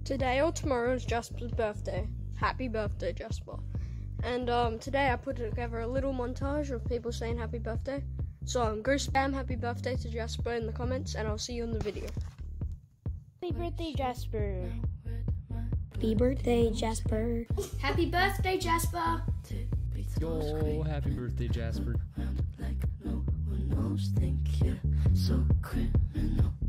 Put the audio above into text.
Today or tomorrow is Jasper's birthday. Happy birthday, Jasper. And today I put together a little montage of people saying happy birthday. So go spam happy birthday to Jasper in the comments, and I'll see you in the video. Happy birthday, Jasper. Happy birthday, Jasper. Happy birthday, Jasper. Yo, happy birthday, Jasper. Like no one else, think you're so criminal.